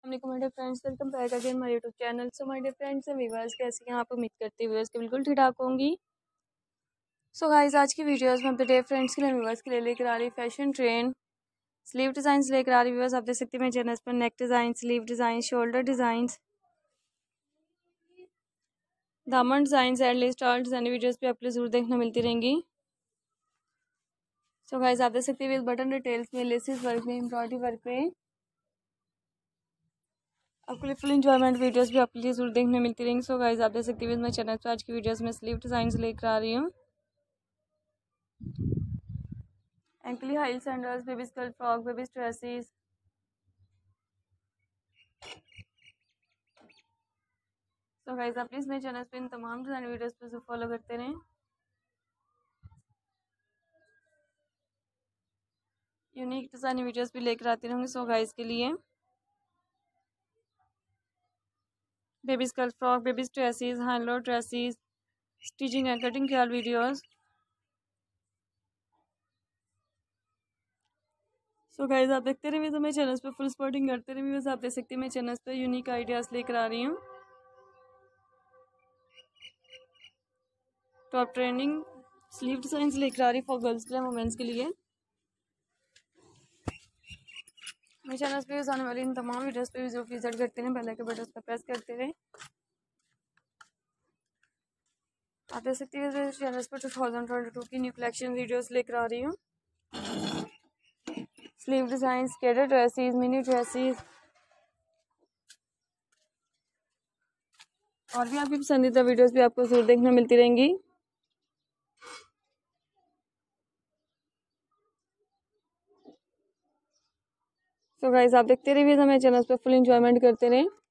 My dear friends, welcome back again my YouTube channel. So my dear friends and viewers, कैसे हैं आप? उम्मीद करती हूँ व्यूअर्स के बिल्कुल ठीक ठाक होंगी। सो गाइस, आज की वीडियोस में अपने डियर फ्रेंड्स के लिए व्यूअर्स के लिए लेकर आ रही फैशन ट्रेंड स्लीव डिजाइन लेकर आ रही व्यूअर्स। आप देख सकते हैं मेरे चैनल पर neck design, sleeve design, shoulder design, दामन design and lace style design videos भी आपको जरूर देखने मिलती रहेंगी। सो गाइस, आप देख सकते हैं बटन डिटेल्स में, लेसेस वर्क में, एम्ब्रॉयडरी वर्क में आपके लिए फुल इंजॉयमेंट वीडियोस भी आपके लिए जरूर देखने मिलती रहेंगी। सो गाइस, आप देख सकते हैं मैं चैनल पर आज की वीडियोस में स्लीव डिजाइन लेकर आ रही हूँ। Ankle high sandals, baby skirt frock, baby dresses. So guys, आप प्लीज मेरे चैनल पे इन तमाम डिजाइन वीडियोस पे फॉलो करते रहें। यूनिक डिजाइन वीडियोस भी लेकर आती रहूँगी। सो गाइस के लिए baby skirt frock, baby dresses, hand load dresses, stitching and cutting के वीडियोस। सो गाइस, आप देखते रहिए तो मेरे चैनल पे फुल सपोर्टिंग करते रहिए। आप देख सकते हैं मेरे चैनल पे यूनिक आइडियाज लेकर आ रही हूँ। टॉप ट्रेंडिंग स्लीव डिजाइन लेकर आ रही फॉर गर्ल्स के लिए, वुमेन्स के लिए। मेरे चैनल पे आने वाली इन तमाम वीडियोस पे जो विजिट करते हैं, बेल आइकन बटन पर प्रेस करते रहे। आप देख सकते हैं चैनल पर 2022 की न्यू कलेक्शन वीडियोस लेकर आ रही हूँ। Sleeve design, skater dresses, mini dresses और भी आपकी पसंदीदा वीडियोस भी आपको जरूर देखने मिलती रहेंगी। सो गाइस, आप देखते रहिए मेरे चैनल पर फुल एंजॉयमेंट करते रहें।